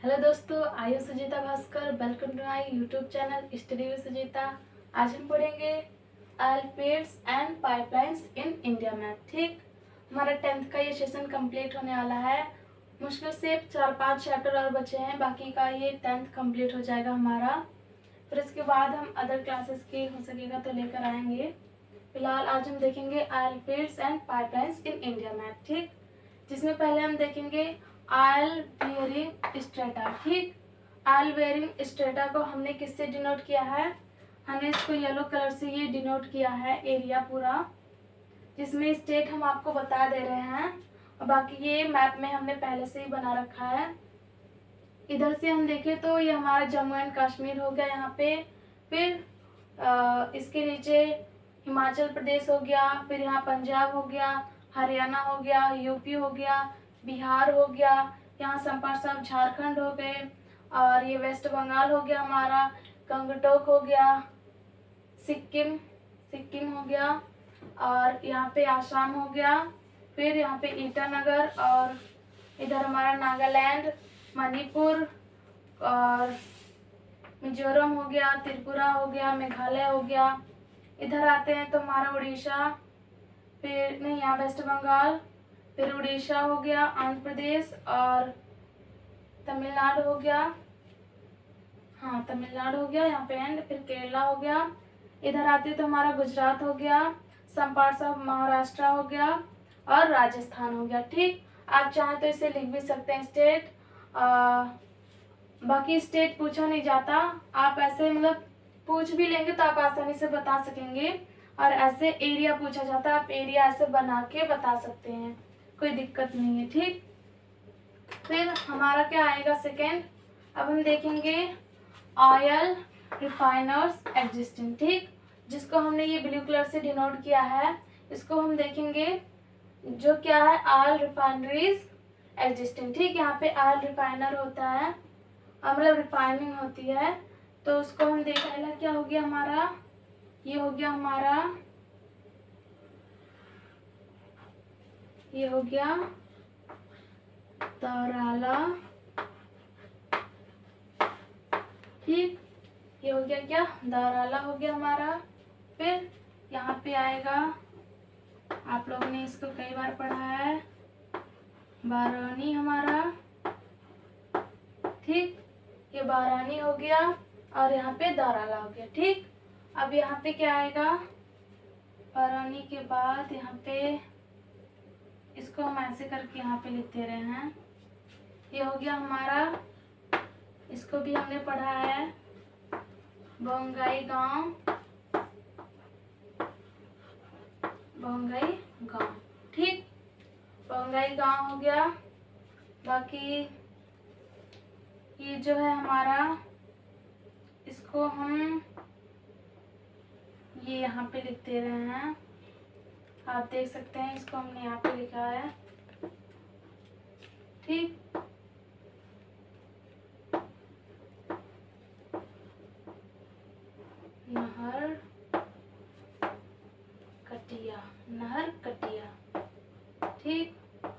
Hello दोस्तों, I हूँ Sujeeta Bhaskar. Welcome to my YouTube channel study with Sujeeta. आज हम पढ़ेंगे oil fields and pipelines in India map. ठीक, हमारा 10th का ये सेशन कंप्लीट होने वाला है। मुश्किल से 4-5 चैप्टर और बचे हैं, बाकी का ये 10th कंप्लीट हो जाएगा हमारा। फिर इसके बाद हम अदर क्लासेस की हो सकेगा तो लेकर आएंगे। फिलहाल आज हम देखेंगे oil fields and pipelines in India map. ठीक, जिसमें पहले हम देखेंगे ऑयल बेयरिंग स्ट्रेटा। ठीक, ऑयल बेयरिंग स्ट्रेटा को हमने किससे डिनोट किया है? हमने इसको येलो कलर से ये डिनोट किया है एरिया पूरा, जिसमें स्टेट हम आपको बता दे रहे हैं और बाकी ये मैप में हमने पहले से ही बना रखा है। इधर से हम देखें तो ये हमारा जम्मू एंड कश्मीर हो गया यहाँ पे। फिर इसके नीचे हिमाचल प्रदेश हो गया, फिर यहाँ पंजाब हो गया, हरियाणा हो गया, यूपी हो गया, बिहार हो गया, यहाँ संपर सब झारखंड हो गए, और ये वेस्ट बंगाल हो गया हमारा, गंगटोक हो गया, सिक्किम हो गया, और यहाँ पे आसाम हो गया, फिर यहाँ पे ईटानगर, और इधर हमारा नागालैंड, मणिपुर और मिजोरम हो गया, त्रिपुरा हो गया, मेघालय हो गया। इधर आते हैं तो हमारा उड़ीसा, फिर नहीं यहाँ वेस्ट बंगाल, फिर उड़ीसा हो गया, आंध्र प्रदेश और तमिलनाडु हो गया। हाँ, तमिलनाडु हो गया यहाँ पे एंड, फिर केरला हो गया। इधर आते तो हमारा गुजरात हो गया, संपार सब महाराष्ट्र हो गया और राजस्थान हो गया। ठीक, आप चाहें तो इसे लिख भी सकते हैं स्टेट। बाकी स्टेट पूछा नहीं जाता, आप ऐसे मतलब पूछ भी लेंगे तो आप आसानी से बता सकेंगे, और ऐसे एरिया पूछा जाता है, आप एरिया ऐसे बना के बता सकते हैं, कोई दिक्कत नहीं है। ठीक, फिर हमारा क्या आएगा सेकेंड। अब हम देखेंगे ऑयल रिफाइनर्स एग्जिस्टिंग। ठीक, जिसको हमने ये ब्लू कलर से डिनोट किया है, इसको हम देखेंगे जो क्या है, ऑयल रिफाइनरीज एग्जिस्टिंग। ठीक, यहाँ पे ऑयल रिफाइनर होता है, मतलब रिफाइनिंग होती है, तो उसको हम देखा क्या हो गया हमारा, ये हो गया हमारा, ये हो गया दौराला। ठीक, ये हो गया क्या, दौराला हो गया हमारा। फिर यहाँ पे आएगा, आप लोगों ने इसको कई बार पढ़ा है, बारानी हमारा। ठीक, ये बारानी हो गया और यहाँ पे दौराला हो गया। ठीक, अब यहाँ पे क्या आएगा, बारानी के बाद यहाँ पे इसको हम ऐसे करके यहाँ पे लिख दे रहे हैं, ये हो गया हमारा, इसको भी हमने पढ़ा है, बोंगाई गांव, बोंगाई गांव। ठीक, बोंगाई गांव हो गया। बाकी ये जो है हमारा, इसको हम ये यहाँ पे लिख दे रहे हैं, आप देख सकते हैं, इसको हमने यहाँ पे लिखा है। ठीक, नहर कटिया, नहर कटिया। ठीक,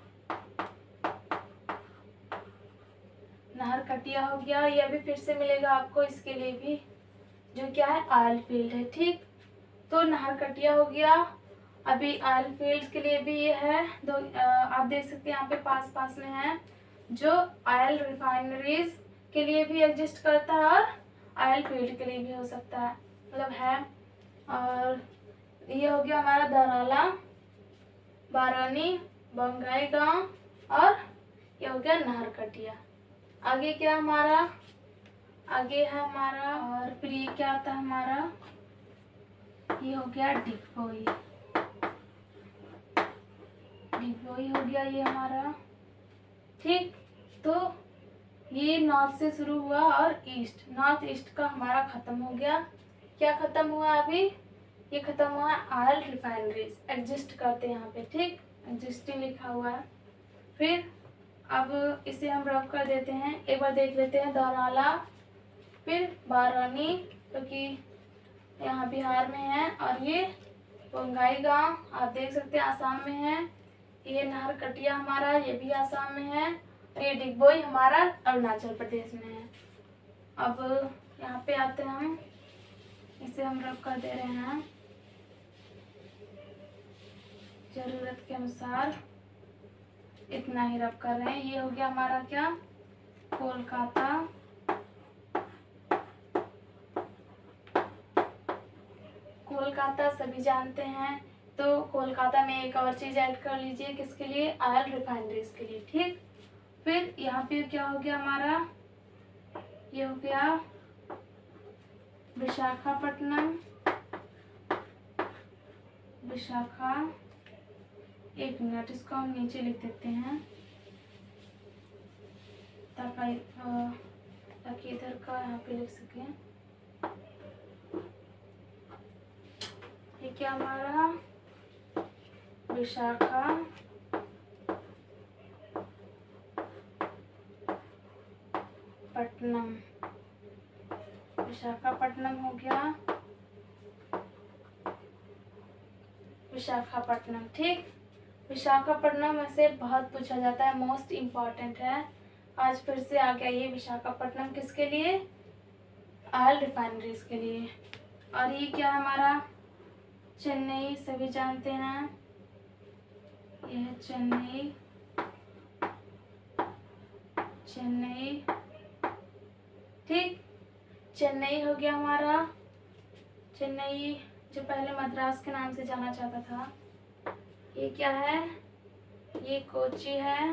नहर कटिया हो गया, यह भी फिर से मिलेगा आपको, इसके लिए भी जो क्या है, ऑयल फील्ड है। ठीक, तो नहर कटिया हो गया। अभी ऑयल फील्ड के लिए भी ये है दो, आप देख सकते हैं यहाँ पे पास पास में है, जो ऑयल रिफाइनरीज के लिए भी एग्जिस्ट करता है और ऑयल फील्ड के लिए भी हो सकता है, मतलब है। और ये हो गया हमारा दौराला, बारानी, बोंगाई गांव, और ये हो गया नहर कटिया। आगे क्या हमारा, आगे है हमारा, और फिर ये क्या आता है हमारा, ये हो गया डिगबोई, डिगबोई हो गया ये हमारा। ठीक, तो ये नॉर्थ से शुरू हुआ और ईस्ट, नॉर्थ ईस्ट का हमारा खत्म हो गया। क्या खत्म हुआ अभी, ये खत्म हुआ ऑयल रिफाइनरीज एग्जिस्ट करते हैं यहाँ पे। ठीक, एग्जिस्टिंग लिखा हुआ है। फिर अब इसे हम रब कर देते हैं, एक बार देख लेते हैं, दौराला, फिर बारानी क्योंकि यहाँ बिहार में है, और ये बोंगाई गांव आप देख सकते हैं आसाम में है, ये नहर कटिया हमारा, ये भी आसाम में है, ये डिगबोई हमारा अरुणाचल प्रदेश में है। अब यहाँ पे आते हैं हम, इसे हम रब कर दे रहे हैं जरूरत के अनुसार, इतना ही रब कर रहे हैं। ये हो गया हमारा क्या, कोलकाता। कोलकाता सभी जानते हैं, तो कोलकाता में एक और चीज ऐड कर लीजिए, किसके लिए, ऑयल रिफाइनरीज के लिए। ठीक, फिर यहाँ पे क्या हो गया हमारा, ये हो गया विशाखापट्टनम। विशाखा, एक मिनट, इसको हम नीचे लिख देते हैं ताकि इधर का यहाँ पे लिख सकें। ये क्या हमारा, विशाखा पट्टनम। विशाखापट्टनम हो गया, विशाखापट्टनम। ठीक, विशाखापट्टनम में से बहुत पूछा जाता है, मोस्ट इम्पॉर्टेंट है। आज फिर से आ गया ये विशाखापट्टनम, किसके लिए, ऑयल रिफाइनरीज के लिए। और ये क्या हमारा, चेन्नई, सभी जानते हैं, यह है चेन्नई। चेन्नई, ठीक, चेन्नई हो गया हमारा। चेन्नई जो पहले मद्रास के नाम से जाना जाता था। ये क्या है, ये कोची है,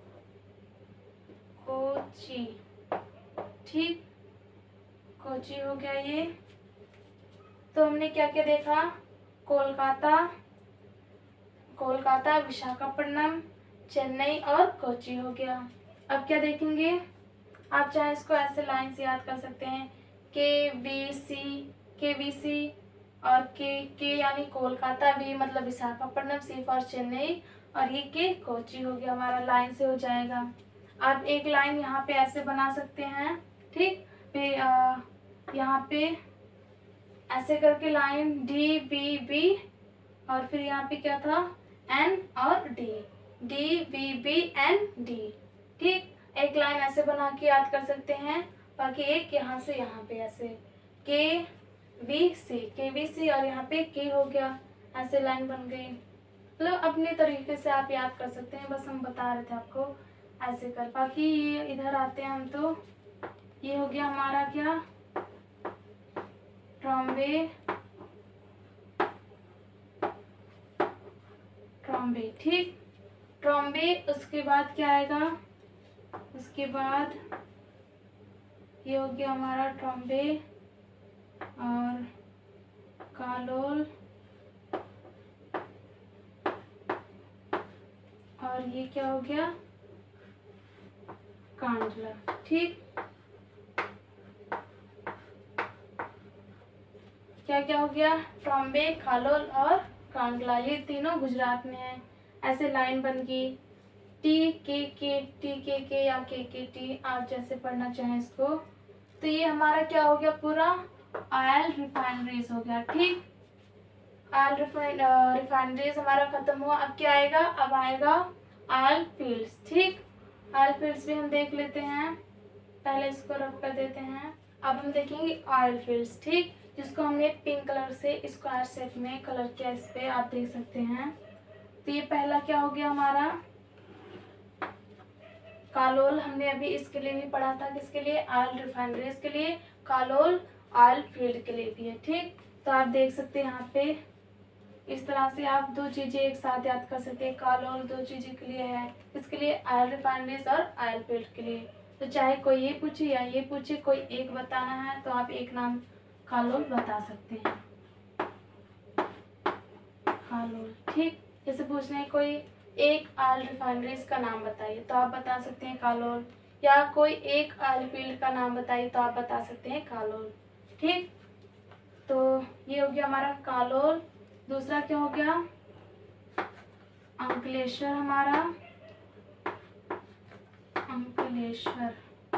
कोची। ठीक, कोची हो गया ये। तो हमने क्या क्या देखा, कोलकाता, कोलकाता, विशाखापट्टनम, चेन्नई और कोची हो गया। अब क्या देखेंगे, आप चाहे इसको ऐसे लाइन से याद कर सकते हैं, के बी सी और के यानी कोलकाता, बी मतलब विशाखापट्टनम, सी फॉर चेन्नई, और ये के कोची हो गया हमारा, लाइन से हो जाएगा। आप एक लाइन यहाँ पे ऐसे बना सकते हैं। ठीक, फिर यहाँ पे ऐसे करके लाइन DBB, और फिर यहाँ पे क्या था, N और D, DBBND। ठीक, एक लाइन ऐसे बना के याद कर सकते हैं, बाकी एक यहाँ से यहाँ पे ऐसे KBC और यहाँ पे K हो गया, ऐसे लाइन बन गई। मतलब अपने तरीके से आप याद कर सकते हैं, बस हम बता रहे थे आपको ऐसे कर। बाकी ये इधर आते हैं हम, तो ये हो गया हमारा क्या, ट्रॉम्बे। ट्रॉम्बे, ठीक, ट्रॉम्बे। उसके बाद क्या आएगा, उसके बाद ये हो गया हमारा ट्रॉम्बे और कालोल, और ये क्या हो गया, कांडला। ठीक, क्या क्या हो गया, ट्रॉम्बे, खालोल और कांडला, ये तीनों गुजरात में है। ऐसे लाइन बन गई, TKK या KKT, आप जैसे पढ़ना चाहें इसको। तो ये हमारा क्या हो गया, पूरा ऑयल रिफाइनरीज हो गया। ठीक, ऑयल रिफाइनरीज हमारा खत्म हुआ। अब क्या आएगा, अब आएगा ऑयल फील्ड्स। ठीक, ऑयल फील्ड्स भी हम देख लेते हैं, पहले इसको रख कर देते हैं। अब हम देखेंगे ऑयल फील्ड्स। ठीक, जिसको हमने पिंक कलर से स्क्वायर शेप में कलर किया, इस पे आप देख सकते हैं। तो ये पहला क्या हो गया हमारा, कालोल। हमने अभी इसके लिए भी पढ़ा था, किसके लिए, ऑयल रिफाइनरीज के लिए। कालोल ऑयल फील्ड के लिए भी है। ठीक, तो आप देख सकते हैं यहाँ पे इस तरह से आप दो चीजें एक साथ याद कर सकते हैं। कालोल दो चीजों के लिए है, इसके लिए ऑयल रिफाइनरीज और ऑयल फील्ड के लिए। तो चाहे कोई ये पूछे या ये पूछे, कोई एक बताना है तो आप एक नाम कालोल बता सकते हैं, कालोल। ठीक, जैसे पूछना है कोई एक ऑयल रिफाइनरीज का नाम बताइए, तो आप बता सकते हैं कालोल, या कोई एक ऑयल फील्ड का नाम बताइए तो आप बता सकते हैं कालोल। ठीक, तो ये हो गया हमारा कालोल। दूसरा क्या हो गया, अंकलेश्वर हमारा, अंकलेश्वर,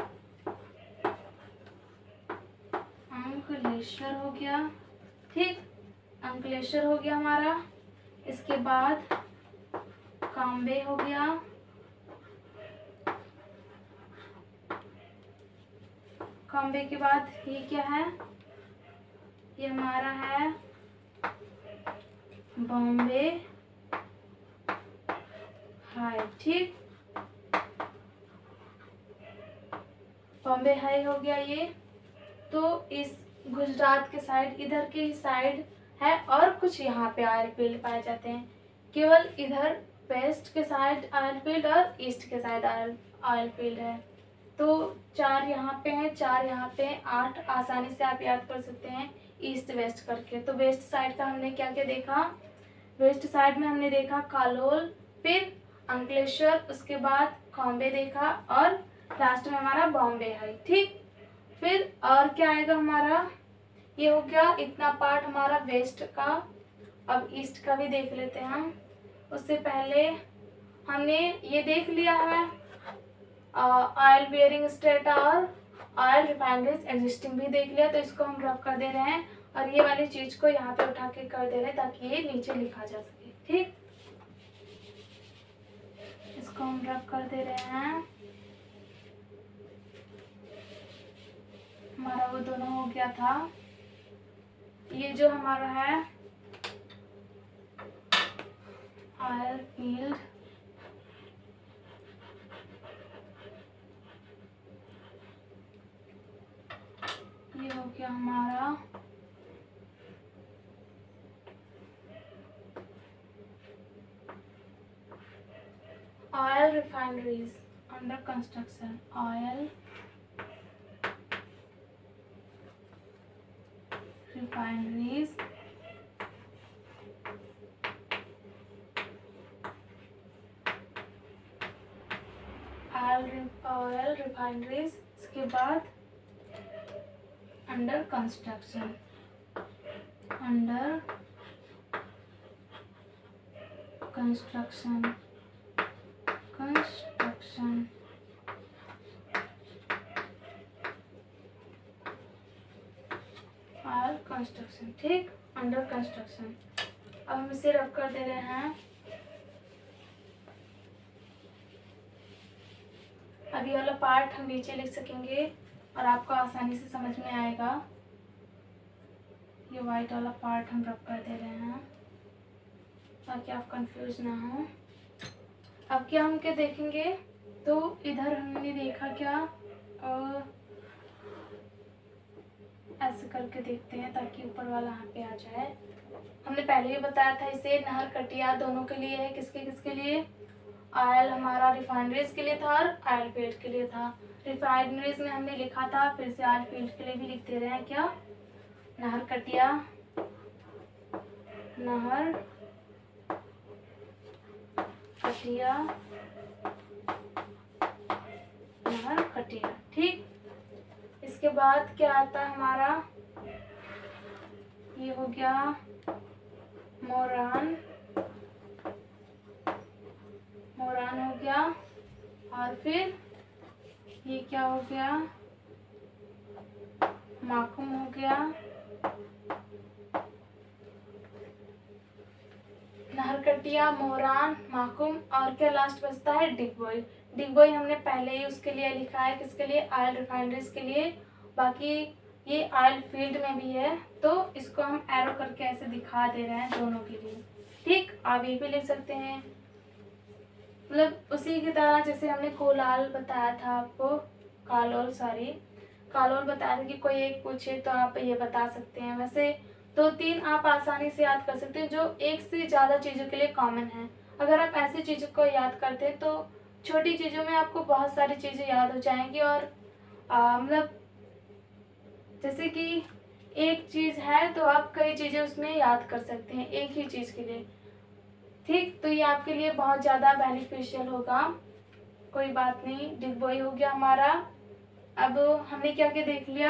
अंकलेश्वर हो गया। ठीक, अंकलेश्वर हो गया हमारा। इसके बाद काम्बे हो गया, कॉम्बे के बाद ये क्या है, ये हमारा है बॉम्बे हाई। ठीक, बॉम्बे हाई हो गया ये। तो इस गुजरात के साइड, इधर के ही साइड है, और कुछ यहाँ पे ऑयल फील्ड पाए जाते हैं। केवल इधर वेस्ट के साइड ऑयल फील्ड और ईस्ट के साइड ऑयल फील्ड है। तो 4 यहाँ पे हैं, 4 यहाँ पे हैं, 8 आसानी से आप याद कर सकते हैं ईस्ट वेस्ट करके। तो वेस्ट साइड का हमने क्या क्या देखा, वेस्ट साइड में हमने देखा कालोल, फिर अंकलेश्वर, उसके बाद कॉम्बे देखा, और लास्ट में हमारा बॉम्बे हाई। ठीक, फिर और क्या आएगा हमारा, ये हो गया इतना पार्ट हमारा वेस्ट का। अब ईस्ट का भी देख लेते हैं हम। उससे पहले हमने ये देख लिया है ऑयल बियरिंग स्टेट और ऑयल रिफाइनरीज एग्जिस्टिंग भी देख लिया। तो इसको हम रब कर दे रहे हैं, और ये वाली चीज को यहाँ पे उठा के कर दे रहे हैं ताकि ये नीचे लिखा जा सके। ठीक, इसको हम रब कर दे रहे हैं। हमारा वो दोनों हो गया था। ये जो हमारा है ऑयल फील्ड, ये हो गया हमारा oil refineries under construction, oil refineries oil refineries, इसके बाद under construction, under construction, construction, oil construction. ठीक, अंडर कंस्ट्रक्शन। अब हम इसे रब कर दे रहे हैं। अब ये वाला पार्ट हम नीचे लिख सकेंगे और आपको आसानी से समझ में आएगा। ये वाइट वाला पार्ट हम रब कर दे रहे हैं ताकि आप कंफ्यूज ना हो। अब क्या हम क्या देखेंगे, तो इधर हमने देखा क्या, ऐसे करके देखते हैं ताकि ऊपर वाला यहाँ पे आ जाए। हमने पहले भी बताया था इसे नहर कटिया दोनों के लिए है। किसके किसके लिए, ऑयल हमारा रिफाइनरीज के लिए था और ऑयल फील्ड के लिए था। रिफाइनरीज में हमने लिखा था, फिर से ऑयल फील्ड के लिए भी लिख दे रहे हैं क्या, नहर कटिया, नहर कटिया, नहर कटिया। ठीक, इसके बाद क्या आता है हमारा, ये हो गया मोरान, मोरान हो गया, और फिर ये क्या हो गया, माकुम हो गया, नहरकटिया, मोरान, माकुम, और क्या लास्ट बचता है, डिगबोई। डिगबोई हमने पहले ही उसके लिए लिखा है, किसके लिए, ऑयल रिफाइनरीज के लिए। बाकी ये ऑयल फील्ड में भी है, तो इसको हम एरो करके ऐसे दिखा दे रहे हैं दोनों के लिए। ठीक, आप ये भी लिख सकते हैं, मतलब उसी की तरह जैसे हमने कोलाल बताया था आपको, कालोल सॉरी, कालोल बताया था कि कोई एक पूछे तो आप ये बता सकते हैं। वैसे 2-3 आप आसानी से याद कर सकते हैं जो एक से ज़्यादा चीज़ों के लिए कॉमन है। अगर आप ऐसी चीज़ों को याद करते हैं तो छोटी चीज़ों में आपको बहुत सारी चीज़ें याद हो जाएंगी। और मतलब जैसे कि एक चीज़ है तो आप कई चीज़ें उसमें याद कर सकते हैं एक ही चीज़ के लिए। ठीक, तो ये आपके लिए बहुत ज़्यादा बेनिफिशियल होगा। कोई बात नहीं, डिगबोई हो गया हमारा। अब हमने क्या क्या देख लिया,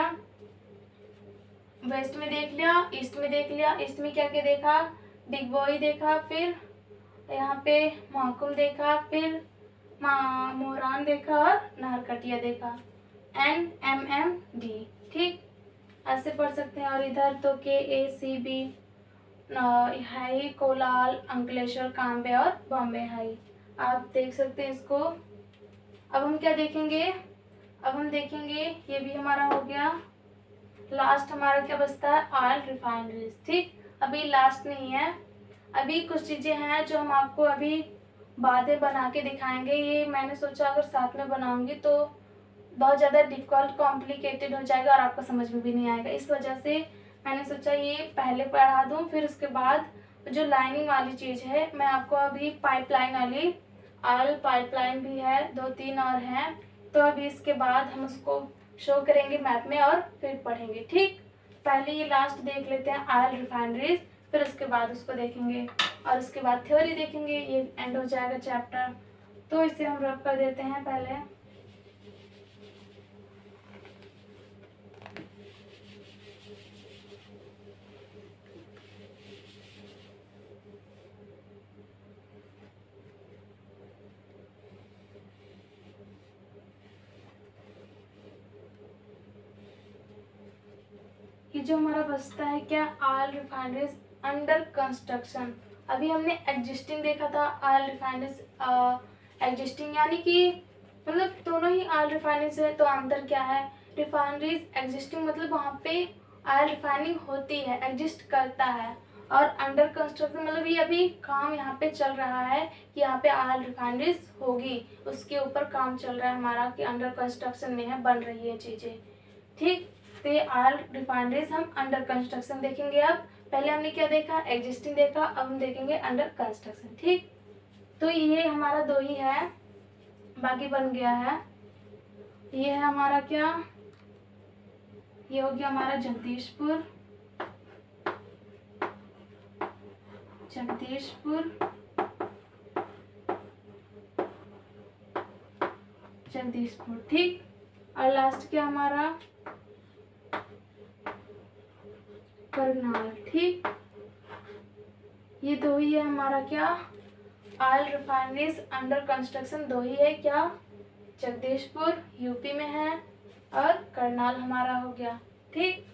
वेस्ट में देख लिया, ईस्ट में देख लिया। ईस्ट में क्या क्या देखा, डिगबोई देखा, फिर यहाँ पे माकुम देखा, फिर मोरान देखा और नहरकटिया देखा, NMMD। ठीक, ऐसे पढ़ सकते हैं। और इधर तो KACB हाई, कोलाल, अंकलेश्वर, काम्बे और बॉम्बे हाई, आप देख सकते हैं इसको। अब हम क्या देखेंगे, अब हम देखेंगे, ये भी हमारा हो गया। लास्ट हमारा क्या बचता है, ऑयल रिफाइनरीज। ठीक, अभी लास्ट नहीं है, अभी कुछ चीज़ें हैं जो हम आपको अभी बाद में बना के दिखाएंगे। ये मैंने सोचा अगर साथ में बनाऊंगी तो बहुत ज़्यादा डिफ़िकल्ट कॉम्प्लिकेटेड हो जाएगा और आपको समझ में भी नहीं आएगा। इस वजह से मैंने सोचा ये पहले पढ़ा दूँ, फिर उसके बाद जो लाइनिंग वाली चीज़ है मैं आपको अभी पाइपलाइन वाली, ऑयल पाइपलाइन भी है, 2-3 और हैं, तो अभी इसके बाद हम उसको शो करेंगे मैप में और फिर पढ़ेंगे। ठीक, पहले ये लास्ट देख लेते हैं ऑयल रिफाइनरीज, फिर उसके बाद उसको देखेंगे और उसके बाद थ्योरी देखेंगे। ये एंड हो जाएगा चैप्टर। तो इसे हम रब कर देते हैं पहले। ये जो हमारा बचता है क्या, ऑयल रिफाइनरीज अंडर कंस्ट्रक्शन। अभी हमने एग्जिस्टिंग देखा था, ऑयल रिफाइनरीज एग्जिस्टिंग, यानी कि मतलब दोनों ही ऑयल रिफाइनरीज है। तो अंतर क्या है, रिफाइनरीज एग्जिस्टिंग मतलब वहाँ पे ऑयल रिफाइनिंग होती है, एग्जिस्ट करता है, और अंडर कंस्ट्रक्शन मतलब ये अभी काम यहाँ पे चल रहा है कि यहाँ पे ऑयल रिफाइनरीज होगी, उसके ऊपर काम चल रहा है हमारा कि अंडर कंस्ट्रक्शन में है, बन रही है चीज़ें। ठीक, तो ये ऑयल रिफाइनरीज हम अंडर कंस्ट्रक्शन देखेंगे। अब पहले हमने क्या देखा, एग्जिस्टिंग देखा, अब हम देखेंगे अंडर कंस्ट्रक्शन। ठीक, तो ये हमारा 2 ही है, बाकी बन गया है। ये है हमारा क्या, ये हो गया हमारा जगदीशपुर, जगदीशपुर, जगदीशपुर। ठीक, और लास्ट क्या हमारा, करनाल। ठीक, ये 2 ही है हमारा क्या, ऑयल रिफाइनरीज अंडर कंस्ट्रक्शन 2 ही है क्या, जगदीशपुर यूपी में है और करनाल हमारा हो गया। ठीक,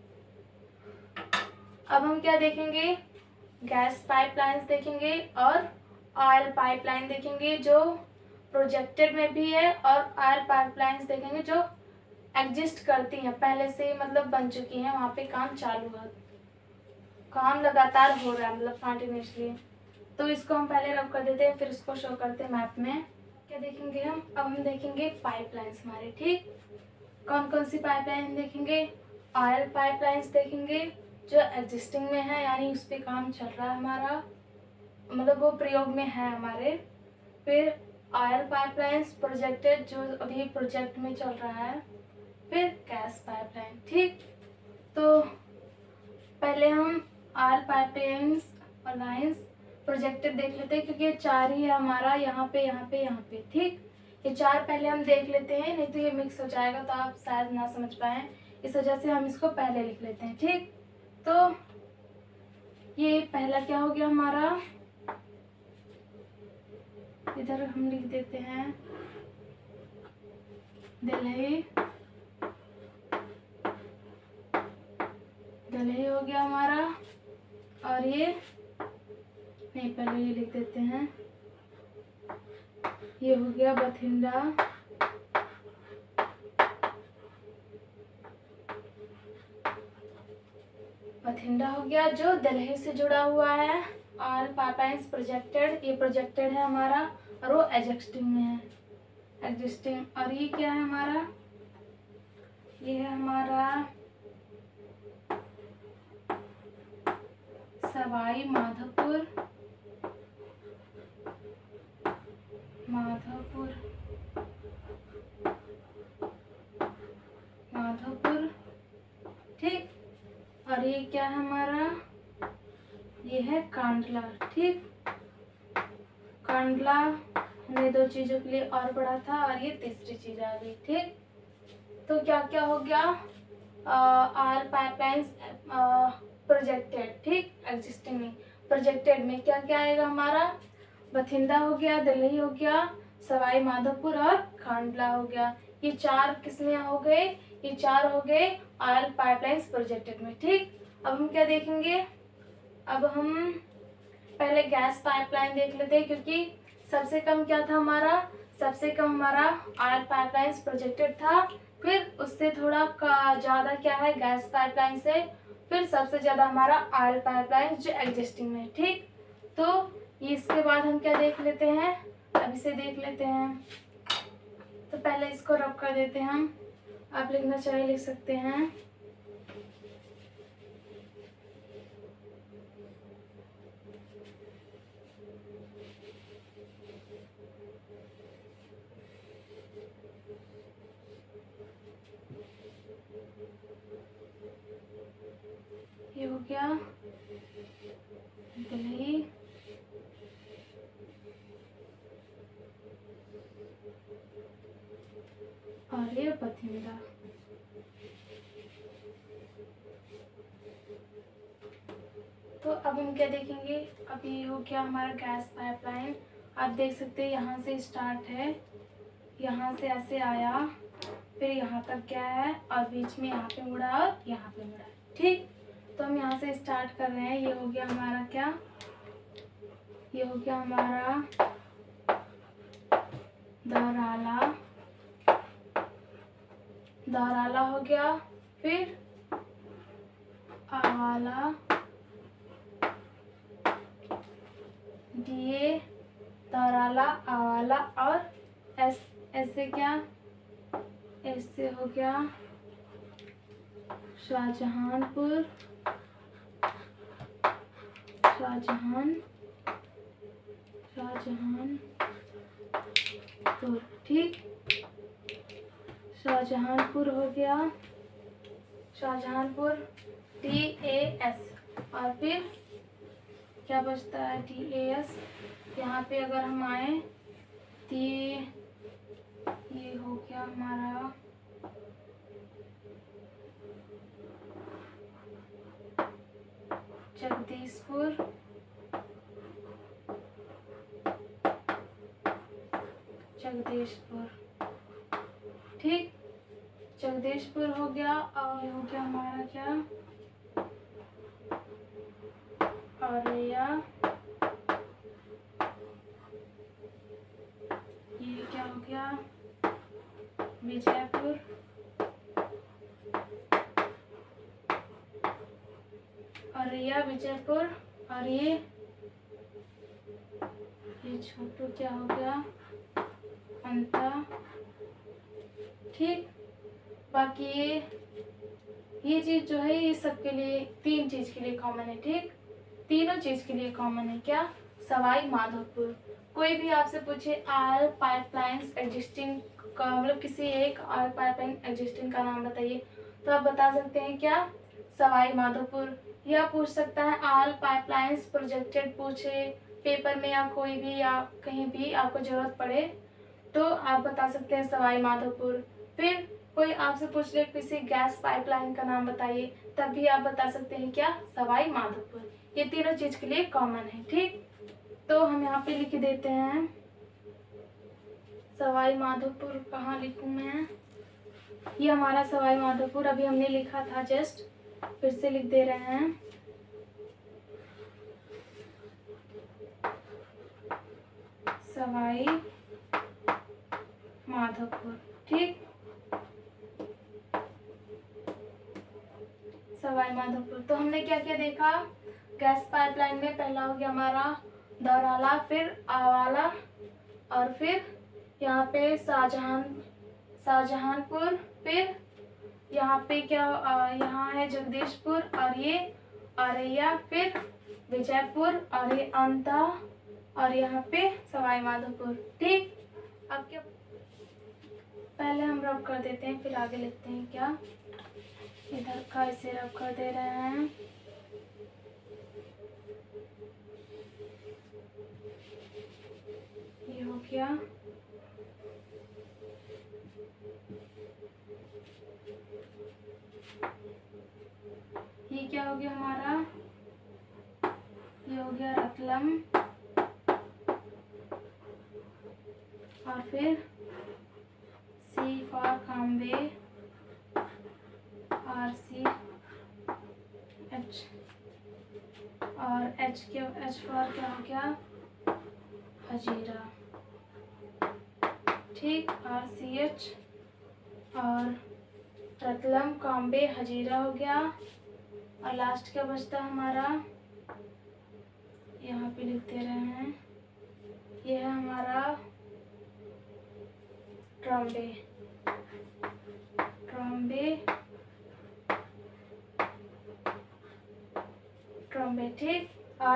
अब हम क्या देखेंगे, गैस पाइपलाइंस देखेंगे और ऑयल पाइपलाइन देखेंगे जो प्रोजेक्टेड में भी है, और ऑयल पाइपलाइंस देखेंगे जो एग्जिस्ट करती हैं, पहले से मतलब बन चुकी हैं, वहाँ पे काम चालू है, काम लगातार हो रहा है, मतलब कंटिन्यूसली। तो इसको हम पहले रब कर देते हैं, फिर इसको शो करते हैं मैप में। क्या देखेंगे हम, अब हम देखेंगे पाइपलाइंस हमारे। ठीक, कौन कौन सी पाइपलाइन देखेंगे, ऑयल पाइपलाइंस देखेंगे जो एग्जिस्टिंग में है, यानी उस पर काम चल रहा है हमारा, मतलब वो प्रयोग में है हमारे। फिर ऑयल पाइपलाइंस प्रोजेक्टेड, जो अभी प्रोजेक्ट में चल रहा है। फिर गैस पाइपलाइन। ठीक, तो पहले हम ऑयल पाइपलाइंस और लाइन्स प्रोजेक्टेड देख लेते हैं, क्योंकि ये 4 ही है हमारा, यहाँ पे यहाँ पे यहाँ पे। ठीक, ये 4 पहले हम देख लेते हैं, नहीं तो ये मिक्स हो जाएगा तो आप शायद ना समझ पाएँ, इस वजह से हम इसको पहले लिख लेते हैं। ठीक, तो ये पहला क्या हो गया हमारा, इधर हम लिख देते हैं दिल्ली, दिल्ली हो गया हमारा, और ये नहीं, पहले ये लिख देते हैं, ये हो गया बठिंडा, बठिंडा हो गया जो दिल्ली से जुड़ा हुआ है। और पाइपलाइंस प्रोजेक्टेड, ये प्रोजेक्टेड है हमारा, और वो एग्जिस्टिंग में है, एग्जिस्टिंग। और ये क्या है हमारा, ये है हमारा सवाई माधोपुर, माधोपुर, माधोपुर। ठीक, और ये क्या है हमारा, ये है कांडला। ठीक, कांडला हमने 2 चीज़ों के लिए और पढ़ा था, और ये तीसरी चीज़ आ गई। ठीक, तो क्या क्या हो गया, ऑयल पाइपलाइंस प्रोजेक्टेड। ठीक, एग्जिस्टिंग में, प्रोजेक्टेड में क्या क्या आएगा हमारा, बठिंडा हो गया, दिल्ली हो गया, सवाई माधोपुर और खांडला हो गया। ये 4 किसमें हो गए, ये 4 हो गए ऑयल पाइपलाइंस प्रोजेक्टेड में। ठीक, अब हम क्या देखेंगे, अब हम पहले गैस पाइपलाइन देख लेते हैं, क्योंकि सबसे कम क्या था हमारा, सबसे कम हमारा ऑयल पाइपलाइंस प्रोजेक्टेड था, फिर उससे थोड़ा ज़्यादा क्या है गैस पाइपलाइन से, फिर सबसे ज़्यादा हमारा ऑयल पाइपलाइन जो एग्जिस्टिंग में। ठीक, तो इसके बाद हम क्या देख लेते हैं, अब इसे देख लेते हैं। तो पहले इसको रब कर देते हैं हम, आप लिखना चाहे लिख सकते हैं। ये हो गया दही, और ये बथिंदा। तो अब हम क्या देखेंगे, अब ये हो गया हमारा गैस पाइपलाइन। आप देख सकते हैं यहाँ से स्टार्ट है, यहाँ से ऐसे आया, फिर यहाँ तक क्या है, और बीच में यहाँ पे मुड़ा और यहाँ पे मुड़ा। ठीक, तो हम यहाँ से स्टार्ट कर रहे हैं। ये हो गया हमारा क्या, ये हो गया हमारा दौराला, दौराला हो गया, फिर आवाला, डीए, दौराला, आवाला, और ऐसे क्या, ऐसे हो गया शाहजहानपुर, शाहजहानपुर। ठीक, शाहजहानपुर हो गया, शाहजहानपुर, TAS, और फिर क्या बचता है TAS। यहाँ पे अगर हम आए तो ये हो गया हमारा जगदीशपुर, ठीक, जगदीशपुर हो गया। और ये हो गया हमारा क्या, औरैया, ये क्या हो गया विजयपुर, औरैया, विजयपुर, और ये छोटू क्या हो गया अंता। ठीक, बाकी ये चीज़ जो है ये सबके लिए, तीन चीज़ के लिए कॉमन है। ठीक, तीनों चीज़ के लिए कॉमन है। क्या, सवाई माधोपुर। कोई भी आपसे पूछे ऑयल पाइपलाइंस एग्जिस्टिंग का, मतलब किसी एक ऑयल पाइपलाइन एग्जिस्टिंग का नाम बताइए, तो आप बता सकते हैं क्या, सवाई माधोपुर। या पूछ सकता है ऑयल पाइपलाइंस प्रोजेक्टेड, पूछे पेपर में या कोई भी, या कहीं भी आपको ज़रूरत पड़े तो आप बता सकते हैं सवाई माधोपुर। फिर कोई आपसे पूछ ले किसी गैस पाइपलाइन का नाम बताइए, तब भी आप बता सकते हैं क्या, सवाई माधोपुर। ये तीनों चीज़ के लिए कॉमन है। ठीक, तो हम यहाँ पे लिख देते हैं सवाई माधोपुर। कहाँ लिखूँ मैं, ये हमारा सवाई माधोपुर अभी हमने लिखा था, जस्ट फिर से लिख दे रहे हैं। सवाई माधोपुर। ठीक, सवाई माधोपुर। तो हमने क्या क्या देखा, गैस पाइपलाइन में पहला हो गया हमारा दौराला, फिर आवाला, और फिर यहाँ पे शाहजहानपुर, फिर यहाँ पे क्या, यहाँ है जगदीशपुर, और ये औरैया, फिर विजयपुर, और ये अंता, और यहाँ पे सवाई माधोपुर। ठीक, अब क्या, पहले हम रब कर देते हैं, फिर आगे लिखते हैं। क्या, इधर का इसे रब कर दे रहे हैं। ये हो गया, ये क्या हो गया हमारा, ये हो गया रतलम, और फिर C फॉर काम्बे, RCH, और H फॉर क्या हो गया हजीरा। ठीक, RCH। और रतलम काम्बे हजीरा हो गया। और लास्ट क्या बचता है हमारा, यहाँ पे लिख दे रहे हैं, ये है हमारा ट्रॉम्बे। ठीक,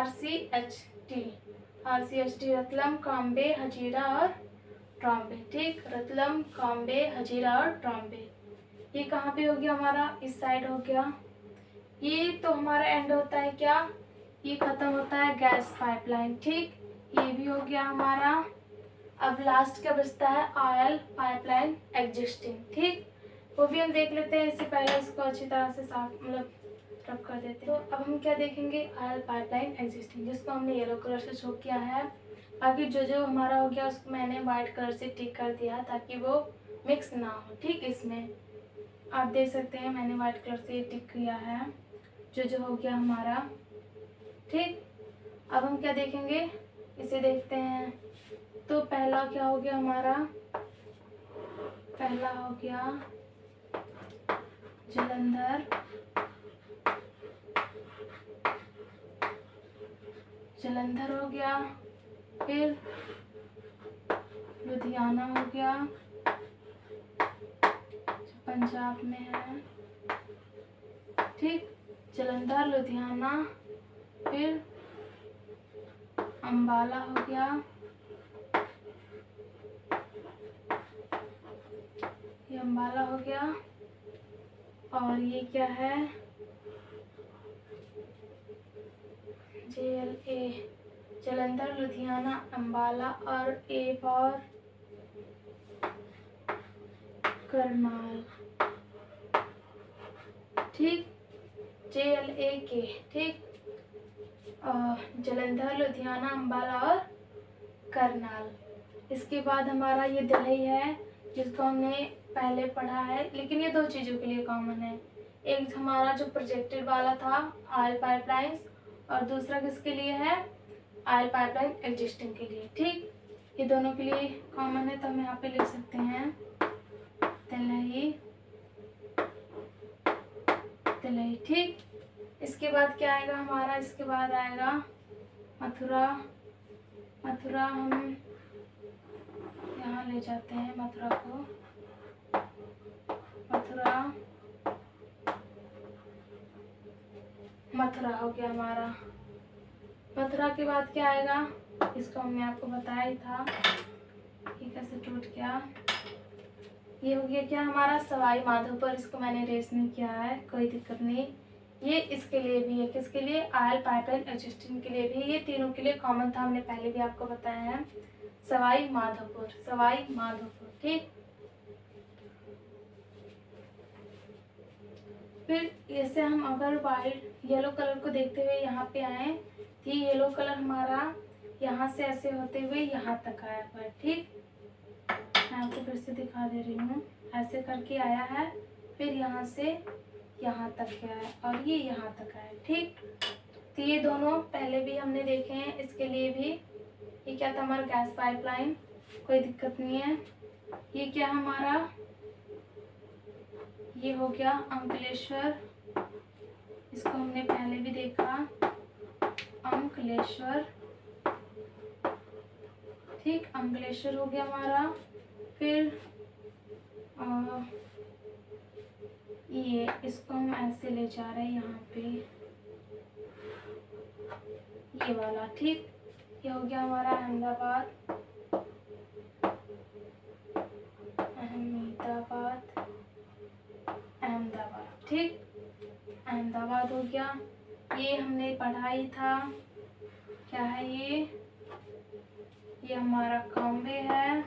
RCHT रतलम काम्बे हजीरा और ट्रॉम्बे। ठीक, रतलम काम्बे हजीरा और ट्रॉम्बे। ये कहाँ पे हो गया हमारा, इस साइड हो गया। ये तो हमारा एंड होता है क्या, ये खत्म होता है गैस पाइपलाइन। ठीक, ये भी हो गया हमारा। अब लास्ट क्या बचता है, ऑयल पाइपलाइन एग्जिस्टिंग। ठीक, वो भी हम देख लेते हैं। इससे पहले इसको अच्छी तरह से साफ मतलब रब कर देते हैं। तो अब हम क्या देखेंगे, ऑयल पाइपलाइन एग्जिस्टिंग, जिसको हमने येलो कलर से शो किया है। बाकी जो जो हमारा हो गया उसको मैंने वाइट कलर से टिक कर दिया ताकि वो मिक्स ना हो। ठीक, इसमें आप देख सकते हैं मैंने वाइट कलर से टिक किया है जो जो हो गया हमारा। ठीक, अब हम क्या देखेंगे, इसे देखते हैं। तो पहला क्या हो गया हमारा, पहला हो गया जलंधर, हो गया। फिर लुधियाना हो गया, जो पंजाब में है। ठीक, जलंधर, लुधियाना। फिर अम्बाला हो गया, ये अम्बाला हो गया। और ये क्या है, JLA, जलंधर, लुधियाना, अम्बाला। और A फॉर करनाल। ठीक, JLAK। ठीक, जलंधर, लुधियाना, अम्बाला और करनाल। इसके बाद हमारा ये दिल्ली है, जिसको हमने पहले पढ़ा है, लेकिन ये दो चीज़ों के लिए कॉमन है। एक हमारा जो प्रोजेक्टेड वाला था ऑयल पाइपलाइंस, और दूसरा किसके लिए है, ऑयल पाइपलाइन एग्जिस्टिंग के लिए। ठीक, ये दोनों के लिए कॉमन है, तो हम यहाँ पे लिख सकते हैं दिल्ली। ठीक, इसके बाद क्या आएगा हमारा, इसके बाद आएगा मथुरा। हम यहाँ ले जाते हैं मथुरा को। मथुरा हो गया हमारा। मथुरा के बाद क्या आएगा, इसको हमने आपको बताया ही था, ये कैसे टूट गया। ये हो गया क्या हमारा सवाई माधोपुर। इसको मैंने रेस नहीं किया है, कोई दिक्कत नहीं। ये इसके लिए भी है, किसके लिए, ऑयल पाइपलाइन एग्जिस्टिंग के लिए भी। ये तीनों के लिए कॉमन था, हमने पहले भी आपको बताया है, सवाई माधोपुर। ठीक, फिर जैसे हम अगर वाइट येलो कलर को देखते हुए यहाँ पे आए, तो ये येलो कलर हमारा यहाँ से ऐसे होते हुए यहाँ तक आया हुआ है। ठीक, मैं आपको फिर से दिखा दे रही हूँ, ऐसे करके आया है, फिर यहाँ से यहाँ तक गया है, और ये यहाँ तक आया। ठीक, तो ये दोनों पहले भी हमने देखे हैं, इसके लिए भी। ये क्या था हमारा गैस पाइपलाइन, कोई दिक्कत नहीं है। ये क्या हमारा, ये हो गया अंकलेश्वर, इसको हमने पहले भी देखा, अंकलेश्वर। ठीक, अंकलेश्वर हो गया हमारा। फिर ये इसको हम ऐसे ले जा रहे हैं यहाँ पे, ये वाला। ठीक, ये हो गया हमारा अहमदाबाद। ठीक, अहमदाबाद हो गया। ये हमने पढ़ा ही था, क्या है ये हमारा कॉम्बे है,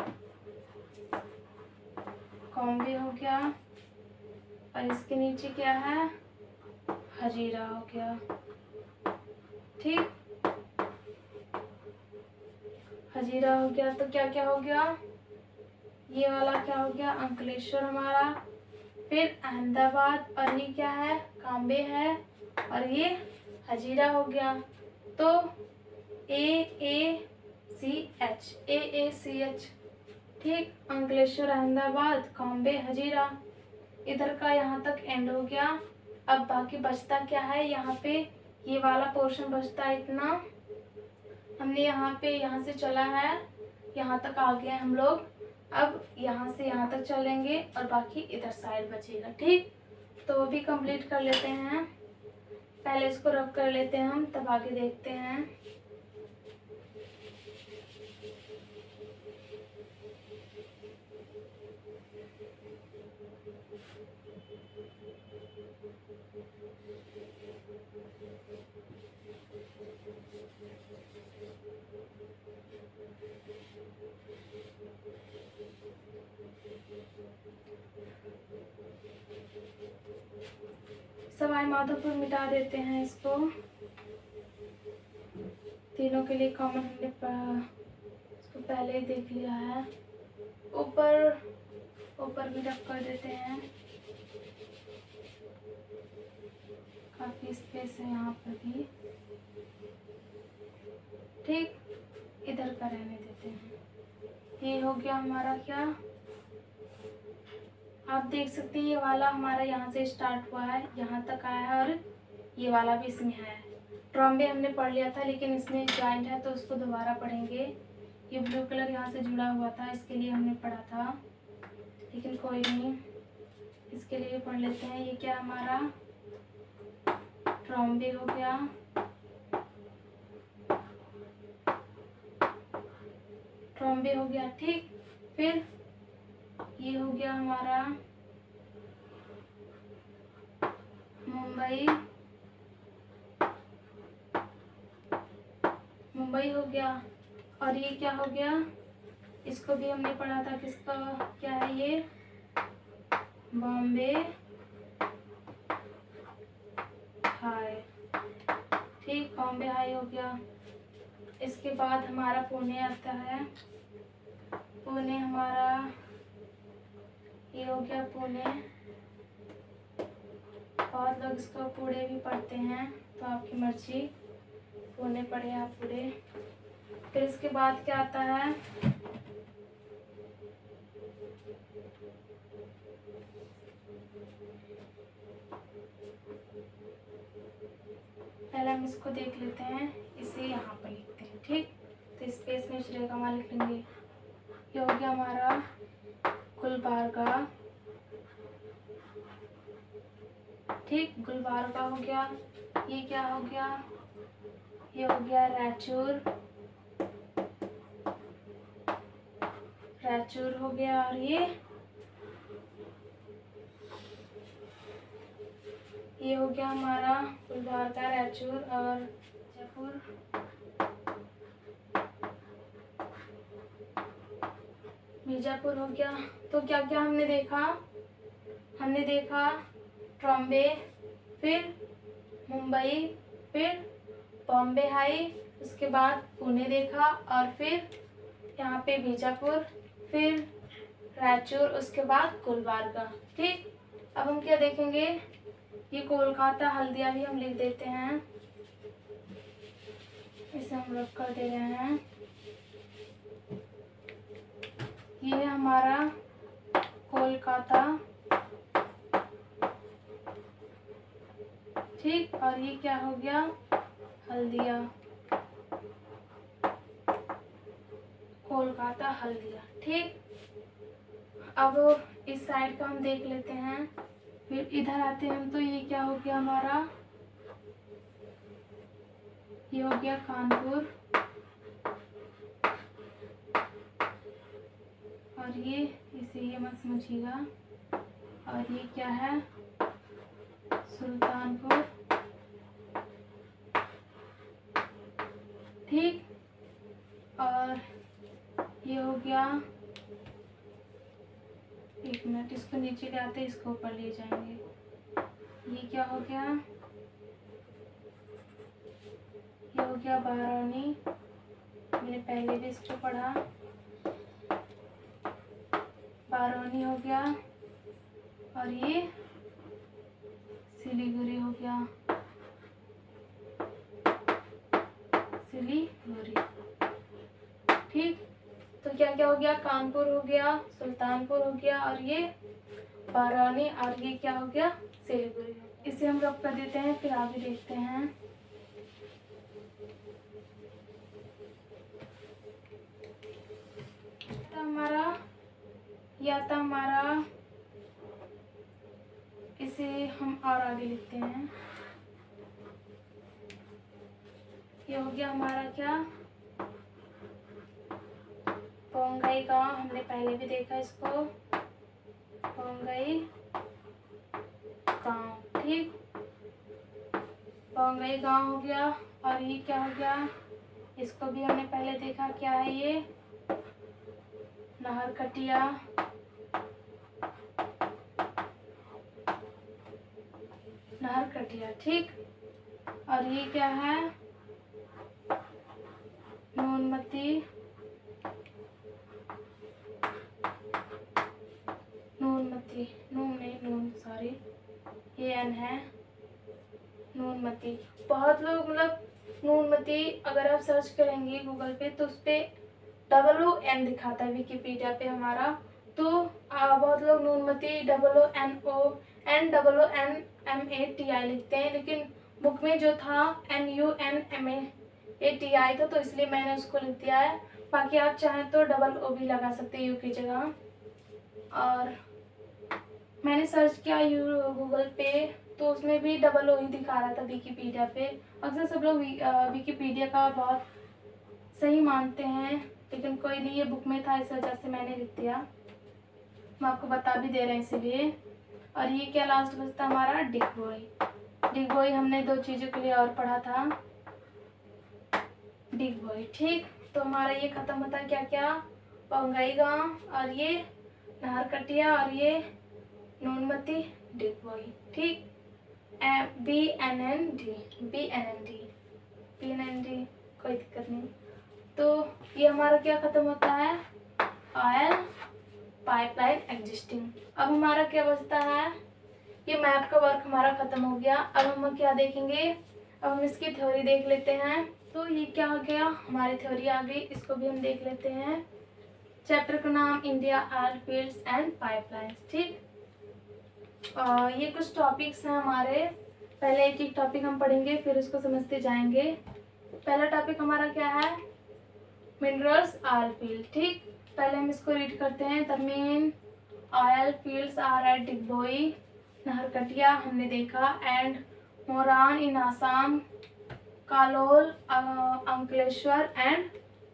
कॉम्बे हो गया। और इसके नीचे क्या है, हजीरा हो गया। ठीक, हजीरा हो गया। तो क्या क्या हो गया, ये वाला क्या हो गया, अंकलेश्वर हमारा। फिर अहमदाबाद, और ये क्या है, काम्बे है, और ये हजीरा हो गया। तो AACH। ठीक, अंकलेश्वर, अहमदाबाद, कॉम्बे, हजीरा, इधर का यहाँ तक एंड हो गया। अब बाकी बचता क्या है, यहाँ पे ये वाला पोर्शन बचता है इतना। हमने यहाँ पे यहाँ से चला है, यहाँ तक आ गए हम लोग। अब यहाँ से यहाँ तक चलेंगे और बाकी इधर साइड बचेगा। ठीक, तो वो भी कंप्लीट कर लेते हैं। पहले इसको रब कर लेते हैं हम, तब आगे देखते हैं। सवाई माधोपुर मिटा देते हैं इसको, तीनों के लिए कॉमन हमने इसको पहले ही देख लिया है। ऊपर भी रब कर देते हैं, काफ़ी स्पेस है यहाँ पर भी। ठीक, इधर का रहने देते हैं। ये हो गया हमारा क्या, आप देख सकते हैं ये वाला हमारा यहाँ से स्टार्ट हुआ है, यहाँ तक आया है, और ये वाला भी इसमें है। ट्रॉम्बे हमने पढ़ लिया था, लेकिन इसमें जॉइंट है तो उसको दोबारा पढ़ेंगे। ये ब्लू कलर यहाँ से जुड़ा हुआ था, इसके लिए हमने पढ़ा था, लेकिन कोई नहीं, इसके लिए पढ़ लेते हैं। ये क्या हमारा ट्रॉम्बे हो गया, ट्रॉम्बे हो गया। ठीक, फिर ये हो गया हमारा मुंबई, मुंबई हो गया। और ये क्या हो गया, इसको भी हमने पढ़ा था, किसका क्या है ये, बॉम्बे हाई। ठीक, बॉम्बे हाई हो गया। इसके बाद हमारा पुणे आता है, पुणे हमारा ये हो गया पुणे। बहुत लोग इसको पुणे भी पढ़ते हैं, तो आपकी मर्जी, पुणे पढ़े आप पुणे। फिर इसके बाद क्या आता है, पहले हम इसको देख लेते हैं, इसे यहाँ पर लिखते हैं। ठीक, तो स्पेस में चलेगा, वहाँ लिख लेंगे। ये हो गया हमारा गुलबर्गा। ठीक, गुलबर्गा हो गया। ये क्या हो गया, ये हो गया रायचूर, रायचूर हो गया। और ये हो गया हमारा गुलबर्गा, रायचूर और जयपुर। बीजापुर हो गया। तो क्या क्या हमने देखा, हमने देखा ट्रॉम्बे, फिर मुंबई, फिर बॉम्बे हाई, उसके बाद पुणे देखा, और फिर यहाँ पे बीजापुर, फिर रायचूर, उसके बाद गुलबर्गा। ठीक, अब हम क्या देखेंगे, ये कोलकाता, हल्दिया भी हम लिख देते हैं, इसे हम रख कर दे रहे हैं। ये है हमारा कोलकाता। ठीक, और ये क्या हो गया, हल्दिया, कोलकाता, हल्दिया। ठीक, अब इस साइड का हम देख लेते हैं, फिर इधर आते हैं हम। तो ये क्या हो गया हमारा, ये हो गया कानपुर, और ये इसे ये मत समझिएगा। और ये क्या है, सुल्तानपुर। ठीक, और ये हो गया, एक मिनट, इसको नीचे ले आते, इसको ऊपर ले जाएंगे। ये क्या हो गया, ये हो गया बारौनी, मैंने पहले भी इसको पढ़ा, बारौनी हो गया। और ये सिलीगुड़ी हो गया, सिलीगुड़ी। ठीक, तो क्या क्या हो गया, कानपुर हो गया, सुल्तानपुर हो गया, और ये बारानी, और ये क्या हो गया, सिलीगुड़ी। इसे हम रब कर देते हैं, फिर आगे देखते हैं। हमारा इसे हम और आगे लिखते हैं। ये हो गया हमारा क्या, पोंगई गांव, हमने पहले भी देखा इसको, पोंगई गांव, ठीक। पोंगई गांव हो गया। और ये क्या हो गया, इसको भी हमने पहले देखा, क्या है ये, नहरकटिया, नहरकटिया, ठीक। और ये क्या है, नूनमती, नूनमती, नून नहीं, नून सॉरी, ये एन है, नूनमती। बहुत लोग मतलब नूनमती अगर आप सर्च करेंगे गूगल पे तो उस पर OON दिखाता है विकिपीडिया पे हमारा, तो बहुत लोग नूनमती OONMATI लिखते हैं, लेकिन बुक में जो था NUNMATI था, तो इसलिए मैंने उसको लिख दिया है। बाकी आप चाहें तो OO भी लगा सकते हैं यू की जगह। और मैंने सर्च किया गूगल पे तो उसमें भी OO ही दिखा रहा था विकिपीडिया पे। अक्सर सब लोग विकिपीडिया का बहुत सही मानते हैं, लेकिन कोई नहीं, ये बुक में था इस वजह से मैंने लिख दिया। हम आपको बता भी दे रहे हैं इसीलिए। और ये क्या लास्ट बचता हमारा, डिगबोई। डिगबोई हमने 2 चीज़ों के लिए और पढ़ा था, डिगबोई, ठीक। तो हमारा ये खत्म होता है क्या क्या, पोंगई गांव, और ये नहरकटिया, और ये नूनमती, डिगबोई, ठीक। BNND, कोई दिक्कत नहीं। तो ये हमारा क्या खत्म होता है, ऑयल पाइपलाइन एग्जिस्टिंग। अब हमारा क्या बचता है, ये मैप का वर्क हमारा खत्म हो गया। अब हम क्या देखेंगे, अब हम इसकी थ्योरी देख लेते हैं। तो ये क्या हो गया, हमारी थ्योरी आ गई, इसको भी हम देख लेते हैं। चैप्टर का नाम India oil fields and pipelines, ठीक। ये कुछ टॉपिक्स हैं हमारे, पहले एक एक टॉपिक हम पढ़ेंगे फिर उसको समझते जाएंगे। पहला टॉपिक हमारा क्या है, मिनरल्स ऑयल फील्ड, ठीक। पहले हम इसको रीड करते हैं। The main oil fields are at Digboi, Naharkatiya हमने देखा, and Moran in Assam, Kalol, Ankleshwar and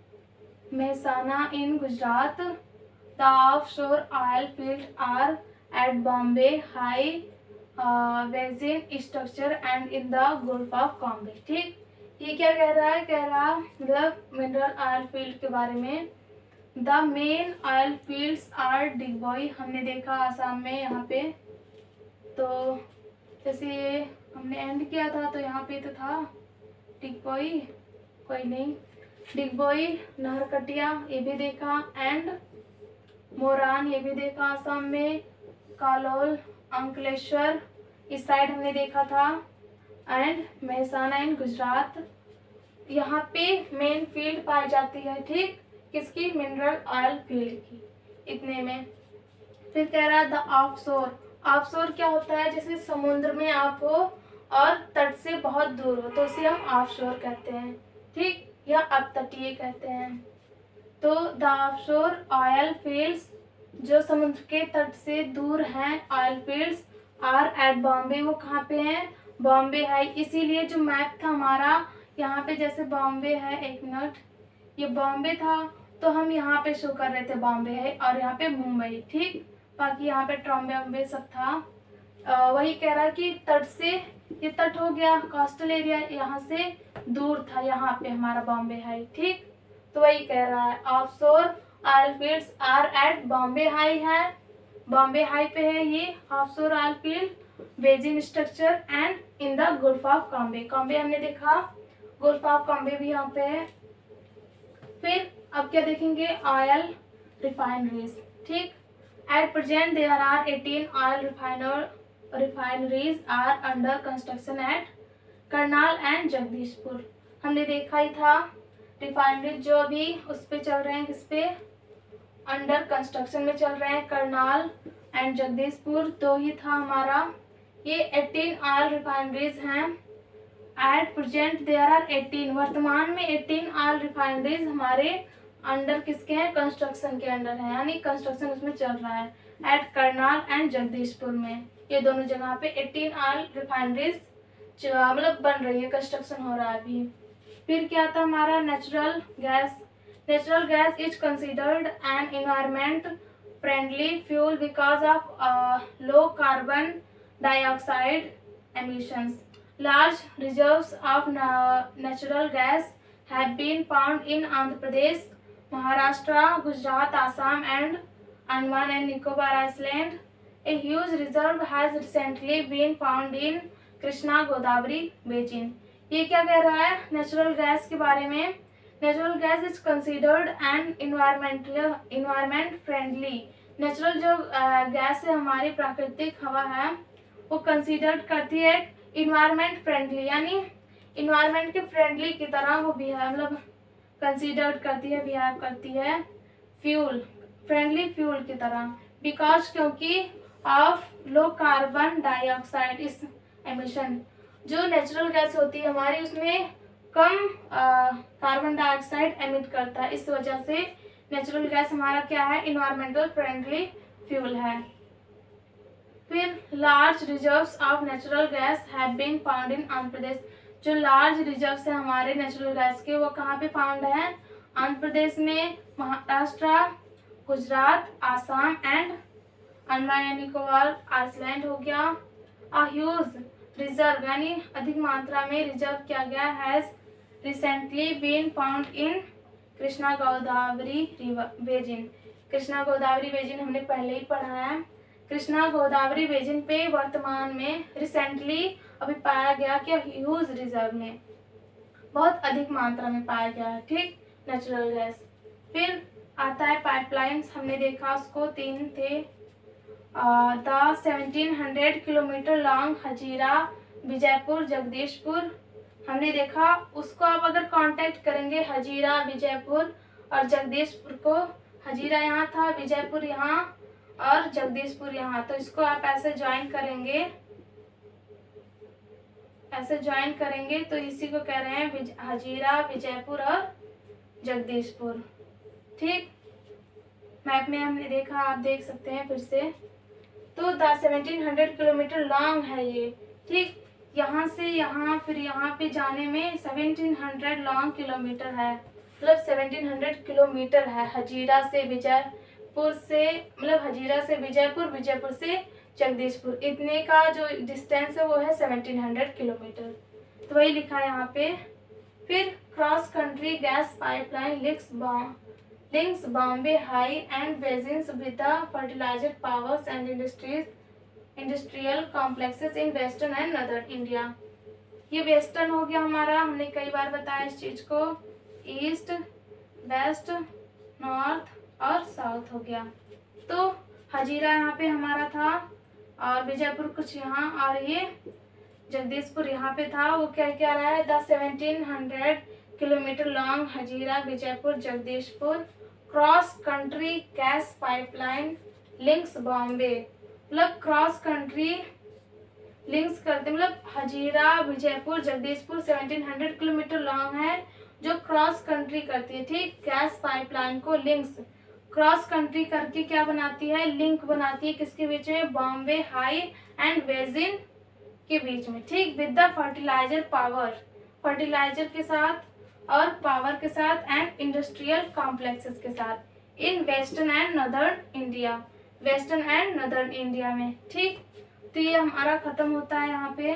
Mehsana in Gujarat. The offshore oil field are at Bombay high basin structure and in the Gulf of Cambay, ठीक। ये क्या कह रहा है, कह रहा मतलब मिनरल ऑयल फील्ड के बारे में। The main oil fields are Digboi, हमने देखा आसाम में, यहाँ पे तो जैसे हमने एंड किया था तो यहाँ पे तो था डिगबोई, कोई नहीं, डिगबोई, नहरकटिया ये भी देखा, एंड मोरान ये भी देखा आसाम में, कालोल, अंकलेश्वर इस साइड हमने देखा था, एंड मेहसाना इन गुजरात। यहाँ पे मेन फील्ड पाई जाती है, ठीक, किसकी, मिनरल ऑयल फील्ड की, इतने में। फिर कह रहा है द ऑफशोर, ऑफशोर क्या होता है, जैसे समुद्र में आप हो और तट से बहुत दूर हो तो उसे हम ऑफशोर कहते हैं, ठीक, या अपतटीय कहते हैं। तो द ऑफशोर ऑयल फील्ड्स, जो समुद्र के तट से दूर हैं oil fields, are at Bombay, वो कहाँ पे हैं, बॉम्बे हाई। इसीलिए जो मैप था हमारा, यहाँ पे जैसे बॉम्बे है, एक मिनट, ये बॉम्बे था तो हम यहाँ पे शो कर रहे थे बॉम्बे है, और यहाँ पे मुंबई, ठीक। बाकी यहाँ पे ट्रॉम्बे वम्बे सब था। वही कह रहा है कि तट से, ये तट हो गया कोस्टल एरिया, यहाँ से दूर था, यहाँ पे हमारा बॉम्बे है, ठीक। तो वही कह रहा है offshore oil fields are at Bombay high है, बॉम्बे हाई पे है ये offshore oil field, basin structure and in the gulf of Cambay, Cambay हमने देखा, गल्फ ऑफ कॉम्बे भी यहाँ पे है। फिर अब क्या देखेंगे, ऑयल रिफाइनरीज, ठीक। At present there are 18 oil refineries are under construction at Karnal and Jagdishpur, हमने देखा ही था। रिफाइनरी जो अभी उस पे चल रहे हैं, किस पे, अंडर कंस्ट्रक्शन में चल रहे हैं, करनाल एंड जगदीशपुर दो ही था हमारा। ये 18 ऑयल रिफाइनरीज हैं। एट प्रेजेंट देयर आर 18, वर्तमान में 18 ऑयल रिफाइनरीज हमारे अंडर किसके हैं, कंस्ट्रक्शन के अंडर है, यानी कंस्ट्रक्शन उसमें चल रहा है एट करनाल एंड जगदीशपुर में। ये दोनों जगह पे 18 ऑयल रिफाइनरीज मतलब बन रही है, कंस्ट्रक्शन हो रहा है अभी। फिर क्या था हमारा, natural gas. Natural gas is considered an environment friendly fuel because of low carbon dioxide emissions. Large reserves of natural gas have been found in Andhra Pradesh, Maharashtra, Gujarat, Assam, and Andaman and Nicobar Island. A huge reserve has recently been found in Krishna Godavari basin. ये क्या कह रहा है natural gas के बारे में? Natural gas is considered an environment friendly. Natural जो gas है हमारी प्राकृतिक हवा है वो कंसिडर्ड करती है इन्वायरमेंट फ्रेंडली, यानी इन्वायरमेंट के फ्रेंडली की तरह वो बिहेव मतलब कंसिडर्ड करती है, बिहेव करती है फ्यूल, फ्रेंडली फ्यूल की तरह। बिकॉज क्योंकि ऑफ लो कार्बन डाइऑक्साइड इस एमिशन, जो नेचुरल गैस होती है हमारी उसमें कम कार्बन डाइऑक्साइड एमिट करता है, इस वजह से नेचुरल गैस हमारा क्या है, इन्वायरमेंटल फ्रेंडली फ्यूल है। फिर large reserves of natural gas have been found in Andhra Pradesh. जो लार्ज रिजर्व्स है हमारे नेचुरल गैस के वो कहाँ पे फाउंड है, आंध्र प्रदेश में, Maharashtra, Gujarat, Assam and Andaman and Nicobar island हो गया। अ ह्यूज रिजर्व यानी अधिक मात्रा में रिजर्व किया गया has recently been found in Krishna Godavari basin. Krishna Godavari basin हमने पहले ही पढ़ा है। कृष्णा गोदावरी बेसिन पे वर्तमान में रिसेंटली अभी पाया गया कि ह्यूज रिजर्व में बहुत अधिक मात्रा में पाया गया है, ठीक, नेचुरल गैस। फिर आता है पाइपलाइंस, हमने देखा उसको 3 थे। The 1700 kilometre long Hazira Vijaipur Jagdishpur, हमने देखा उसको आप अगर कांटेक्ट करेंगे हजीरा विजयपुर और जगदीशपुर को, हजीरा यहाँ था, विजयपुर यहाँ और जगदीशपुर यहाँ, तो इसको आप ऐसे ज्वाइन करेंगे, ऐसे ज्वाइन करेंगे तो इसी को कह रहे हैं हजीरा विजयपुर और जगदीशपुर, ठीक। मैप में हमने देखा, आप देख सकते हैं फिर से। तो 1700 किलोमीटर लॉन्ग है ये, ठीक, यहाँ से यहाँ फिर यहाँ पे जाने में 1700 लॉन्ग किलोमीटर है, मतलब 1700 किलोमीटर है हजीरा से विजयपुर से, मतलब हजीरा से विजयपुर, विजयपुर से जगदीशपुर, इतने का जो डिस्टेंस है वो है 1700 किलोमीटर, तो वही लिखा है यहाँ पे। फिर cross country gas pipeline links Bombay high and basins with the fertiliser powers and industrial complexes in western and northern India. ये वेस्टर्न हो गया हमारा, हमने कई बार बताया इस चीज को, ईस्ट, वेस्ट, नॉर्थ और साउथ हो गया। तो हजीरा यहाँ पे हमारा था और विजयपुर कुछ यहाँ और ये जगदीशपुर यहाँ पे था। वो क्या क्या रहा है, the 1700 kilometre long Hazira Vijaipur Jagdishpur cross country gas pipeline links Bombay, मतलब क्रॉस कंट्री लिंक्स करते, मतलब हजीरा विजयपुर जगदीशपुर 1700 किलोमीटर लॉन्ग है जो क्रॉस कंट्री करती है, ठीक, गैस पाइपलाइन को लिंक्स क्रॉस कंट्री करके क्या बनाती है, लिंक बनाती है, किसके बीच में, बॉम्बे हाई एंड बेसिन के बीच में, ठीक, with the fertiliser power, fertiliser के साथ और पावर के साथ एंड इंडस्ट्रियल कॉम्प्लेक्सेस के साथ in western and northern India, western and northern India में, ठीक। तो ये हमारा खत्म होता है यहाँ पे,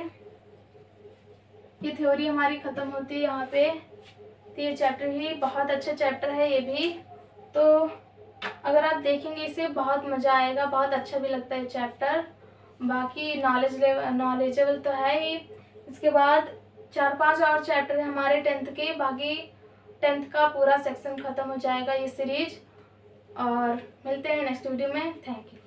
ये थ्योरी हमारी खत्म होती है यहाँ पे। तो ये चैप्टर ही बहुत अच्छा चैप्टर है ये भी, तो अगर आप देखेंगे इसे बहुत मज़ा आएगा, बहुत अच्छा भी लगता है चैप्टर। बाकी नॉलेजेबल तो है ही। इसके बाद 4-5 और चैप्टर है हमारे 10th के, बाकी 10th का पूरा सेक्शन ख़त्म हो जाएगा ये सीरीज। और मिलते हैं नेक्स्ट वीडियो में, थैंक यू।